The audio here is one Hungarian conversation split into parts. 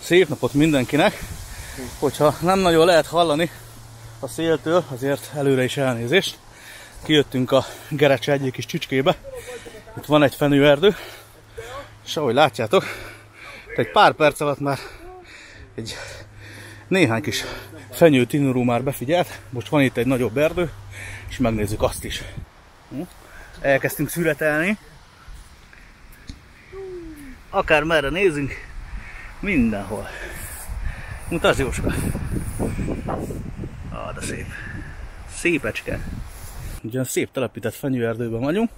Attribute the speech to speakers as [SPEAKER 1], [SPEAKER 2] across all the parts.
[SPEAKER 1] Szép napot mindenkinek! Hogyha nem nagyon lehet hallani a széltől, azért előre is elnézést. Kijöttünk a Gerecse egyik kis csücskébe. Itt van egy fenyőerdő, és ahogy látjátok, egy pár perc alatt már egy néhány kis fenyőtinurú már befigyelt. Most van itt egy nagyobb erdő, és megnézzük azt is. Elkezdtünk születelni. Akár merre nézzünk, mindenhol. Mutasd, Jóska! De szép. Szépecske. Ugyan szép telepített fenyőerdőben vagyunk.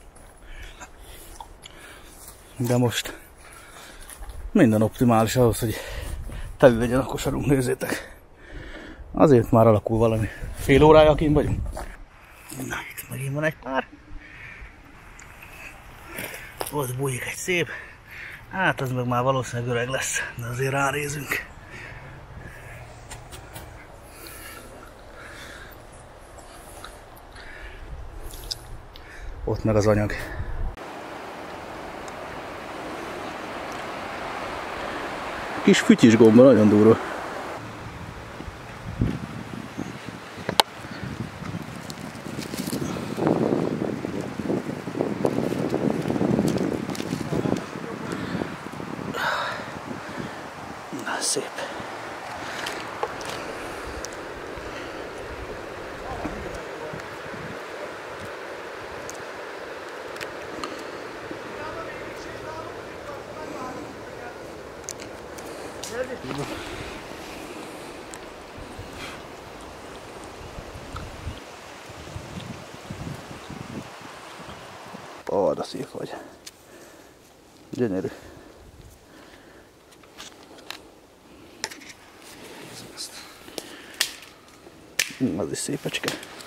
[SPEAKER 1] De most minden optimális ahhoz, hogy teli legyen a kosarunk, nézzétek. Azért már alakul valami. Fél órája kint vagyunk. Na, itt megint van egy pár. Ott bújik egy szép. Hát az meg már valószínűleg öreg lesz, de azért ránézünk. Ott meg az anyag. Kis fütyis gomba, nagyon durva. Na, szép. Ó, de szép vagy. Gyönyörű. Az is szépecske.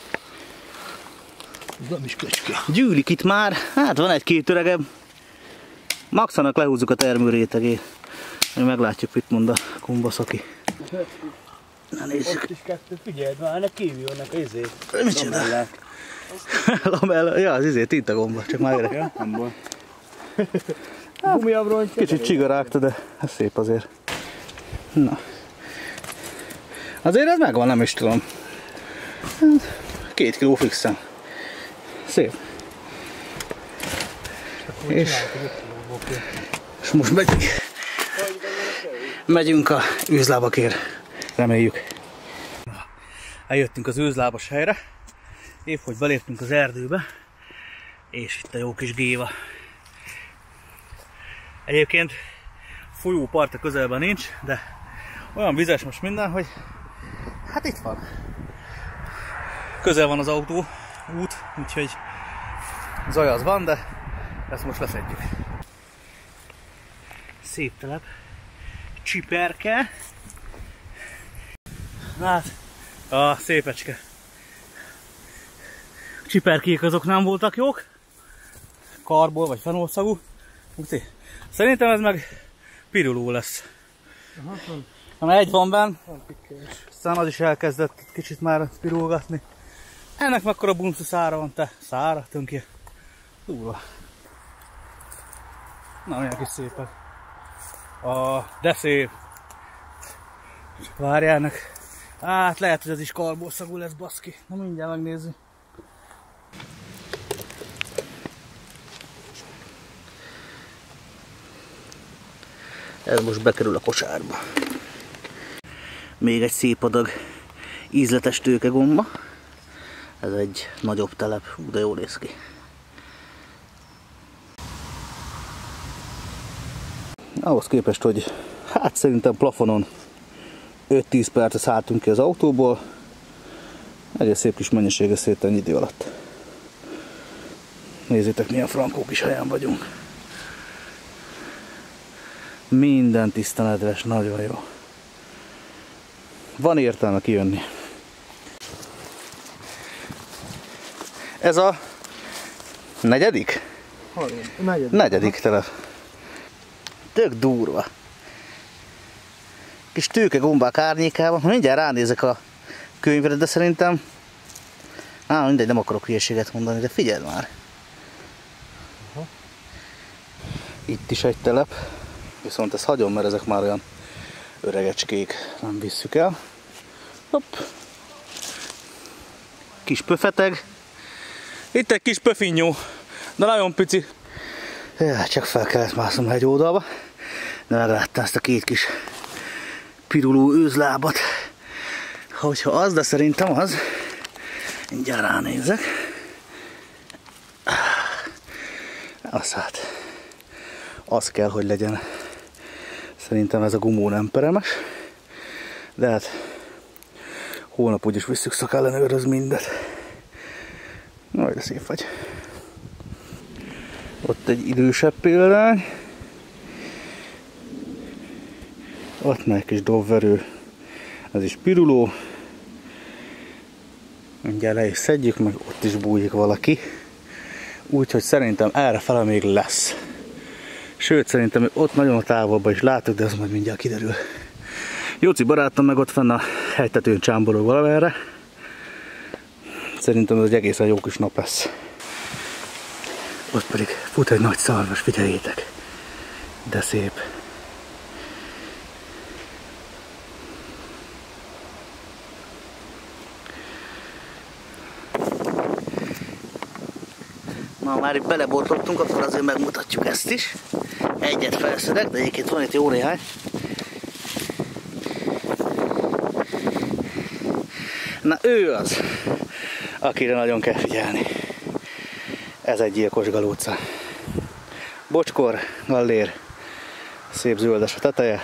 [SPEAKER 1] Ez nem is köcske. Gyűlik itt már. Hát van egy-két öregebb. Maxának lehúzzuk a termőrétegét. Meglátjuk, mit mond a gombaszaki. Na nézzük.
[SPEAKER 2] Ott is kettő, figyeld már, ennek kívülnek az izét.
[SPEAKER 1] Micsoda? Lamella. Ja, az izé, tintagomba, csak már érdekel.
[SPEAKER 2] Nem baj.
[SPEAKER 1] Hát, kicsit csigarágta, de ez szép azért. Na. Azért ez megvan, nem is tudom. 2 kiló fixen. Szép. És most megyünk a őzlábakért. Reméljük. Eljöttünk az őzlábas helyre. Épp hogy beléptünk az erdőbe. És itt a jó kis géva. Egyébként folyópart a közelben nincs, de olyan vizes most minden, hogy hát itt van. Közel van az autó út, úgyhogy zaj az van, de ezt most leszedjük. Szép telep. Csiperke. Hát, a szépecske. A csiperkék azok nem voltak jók. Karból vagy fenolszagú. Szerintem ez meg piruló lesz. Ha egy van benn, aztán az is elkezdett kicsit már pirulgatni. Ennek mekkora buncu szára van, te? Szára, tönki. Durva. Na, milyen kis szépek. De szép. Várjának. Hát lehet, hogy ez is karbószagú lesz, baszki. Na mindjárt megnézzük. Ez most bekerül a kosárba. Még egy szép adag ízletes tőkegomba. Ez egy nagyobb telep, de jól néz ki. Ahhoz képest, hogy hát szerintem plafonon 5-10 percet szálltunk ki az autóból, egész szép kis mennyisége szét ennyi idő alatt. Nézzétek, milyen frankó kis helyen vagyunk. Minden tiszta nedves, nagyon jó. Van értelme kijönni. Ez a negyedik? Negyedik telep. Tök durva. Kis tőkegombák árnyékában. Mindjárt ránézek a könyvre, de szerintem... mindegy, nem akarok hülyeséget mondani, de figyeld már. Itt is egy telep. Viszont ezt hagyom, mert ezek már olyan öregecskék, nem visszük el. Hopp. Kis pöfeteg. Itt egy kis pöfinnyó, de nagyon pici. Ja, csak fel kellett másznom egy oldalba. De megláttam ezt a két kis piruló őzlábat. Hogyha az, de szerintem az. Mindjárt ránézek. Az hát. Az kell, hogy legyen. Szerintem ez a gumó nem peremes. De hát holnap úgyis visszük szakellenőröz mindet. Nagy, de szép vagy. Ott egy idősebb példány. Ott meg egy kis dobverő. Ez is piruló. Mindjárt le is szedjük, meg ott is bújik valaki. Úgyhogy szerintem errefele még lesz. Sőt, szerintem ott nagyon távolban is látok, de az majd mindjárt kiderül. Jóci barátom meg ott fenn a hegytetőn csámborog valamerre. Szerintem ez egy egészen jó kis nap lesz. Ott pedig fut egy nagy szarvas, figyeljétek. De szép. Na, már itt belebotlottunk, akkor azért megmutatjuk ezt is. Egyet felszedek, de egyébként van itt jó néhány. Na, ő az, akire nagyon kell figyelni. Ez egy gyilkos galóca. Bocskor, gallér, szép zöldes a teteje.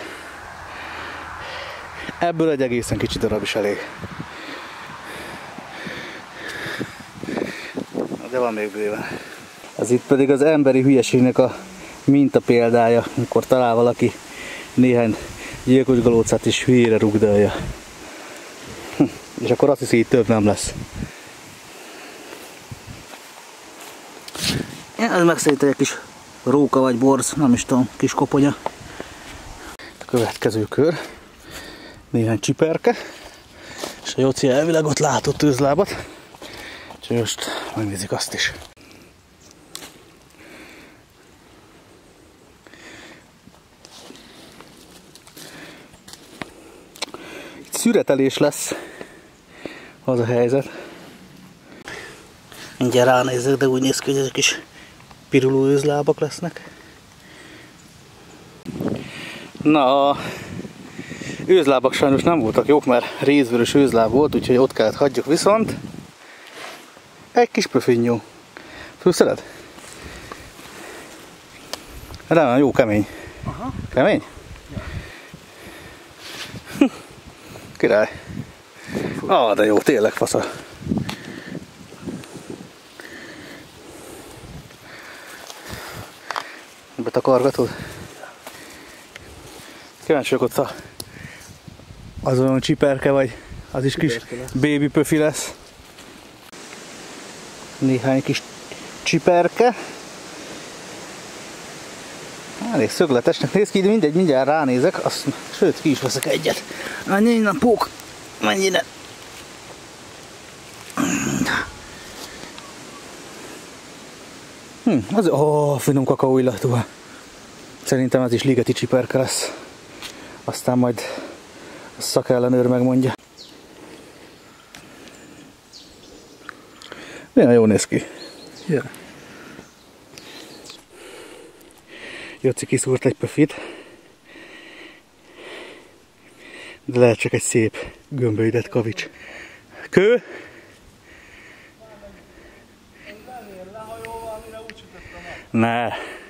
[SPEAKER 1] Ebből egy egészen kicsi darab is elég. De van még bőven. Ez itt pedig az emberi hülyeségnek a minta példája, amikor talál valaki néhány gyilkos galócát is hülyére rugdalja. És akkor azt hiszi, hogy több nem lesz. Ez meg szerintem egy kis róka vagy borz, nem is tudom, kis koponya. A következő kör. Néhány csiperke. És a Jóci elvileg ott látott őzlábat. Úgyhogy most megnézzük azt is. Itt szüretelés lesz. Az a helyzet. Mindjárt ránézek, de úgy néz ki, hogy ezek is piruló őzlábak lesznek. Na, a őzlábak sajnos nem voltak jók, mert rézvörös őzláb volt, úgyhogy ott kellett hagyjuk, viszont egy kis pöfinnyó. Fölszeded? Remélem, jó, kemény. Aha. Kemény? Ja. Király. Ah, de jó, tényleg fasza. Betakargatod? Kíváncsi vagyok, ott az olyan csiperke, vagy az is kis baby pöfi lesz. Néhány kis csiperke. Elég szögletesnek néz ki, de mindegy, mindjárt ránézek, azt, sőt, ki is veszek egyet. Menj innen, pók! Menj innen! Az, finom kakaó illatú. Szerintem ez is ligeti csiperke lesz. Aztán majd a szakellenőr megmondja. Milyen jól néz ki. Yeah. Jóci kiszúrt egy pöfit. De lehet csak egy szép gömbölydett kavics. Kő? Ne.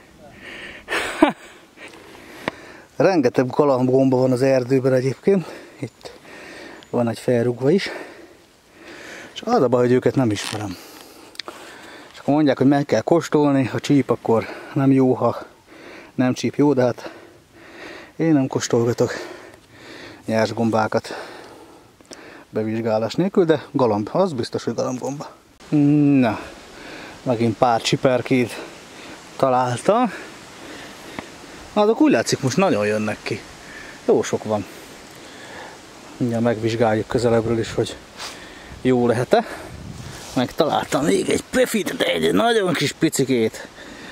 [SPEAKER 1] Rengeteg galambgomba van az erdőben egyébként. Itt van egy felrúgva is. És az a baj, hogy őket nem ismerem. És akkor mondják, hogy meg kell kóstolni, ha csíp, akkor nem jó, ha nem csíp jó, de hát én nem kóstolgatok nyersgombákat bevizsgálás nélkül, de galamb, az biztos, hogy galambgomba. Na, megint pár csiperkét találta. Azok úgy látszik, most nagyon jönnek ki. Jó sok van. Mindjárt megvizsgáljuk közelebbről is, hogy jó lehet-e. Megtaláltam még egy pöfit, de egy nagyon kis picikét.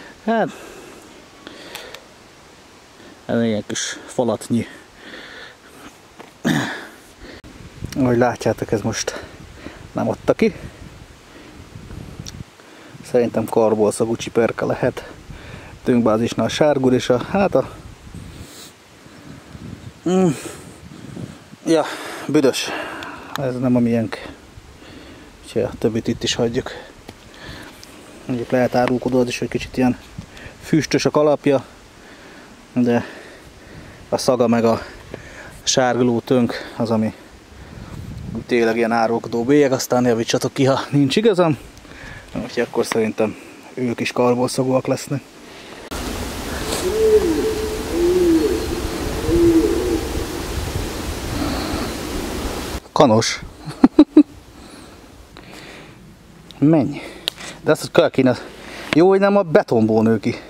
[SPEAKER 1] Hát, ez ilyen kis falatnyi. Ahogy látjátok, ez most nem adta ki. Szerintem karbolszagú csiperka lehet. Tünkbázisnál a sárgul és ja, büdös. Ez nem a miénk. Úgyhogy a többit itt is hagyjuk. Mondjuk lehet árulkodó is, hogy kicsit ilyen füstös a kalapja, de a szaga meg a sárguló tönk az, ami tényleg ilyen árulkodó bélyeg, aztán javítsatok ki, ha nincs igazam. Úgyhogy akkor szerintem ők is karbolszagúak lesznek. Kanos. Menj. De azt, hogy kell kéne. Jó, hogy nem a betonból nő ki.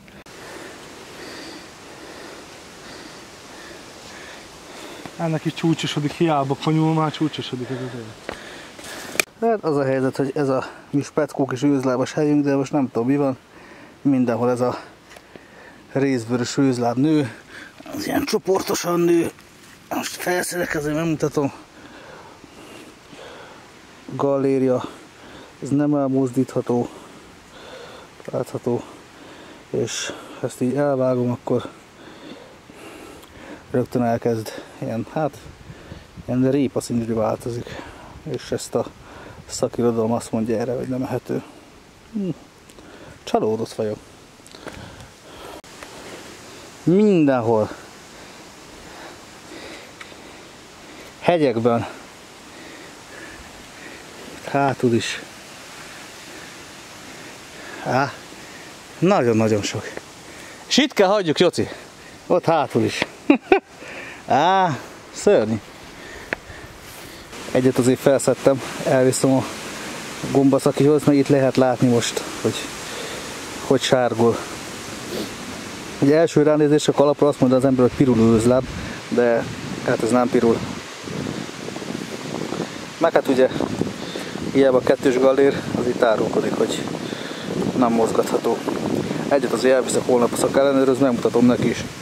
[SPEAKER 2] Ennek is csúcsosodik, hiába fanyul, már csúcsosodik ez az élet.
[SPEAKER 1] Hát az a helyzet, hogy ez a mi speckók és őzlábas helyünk, de most nem tudom mi van. Mindenhol ez a részvörös őzláb nő. Az ilyen csoportosan nő. Most felszedek, ezért megmutatom. Galléria. Ez nem elmozdítható. Látható. És ezt így elvágom, akkor rögtön elkezd ilyen, ilyen répa színűre változik. És ezt a szakirodalom azt mondja erre, hogy nem ehető. Csalódott vagyok. Mindenhol. Hegyekben. Hátul is. Nagyon-nagyon sok. És itt kell hagyjuk, Joci. Ott hátul is. Szörnyű. Egyet azért felszedtem, elviszem a gombaszakihoz, meg itt lehet látni most, hogy sárgul. Ugye első ránézésre a kalapra azt mondja az ember, hogy pirul őzláb, de hát ez nem pirul. Meg hát ugye hiába a kettős gallér, az itt árulkodik, hogy nem mozgatható. Egyet azért elviszek holnap a szakellenőrhöz, megmutatom neki is.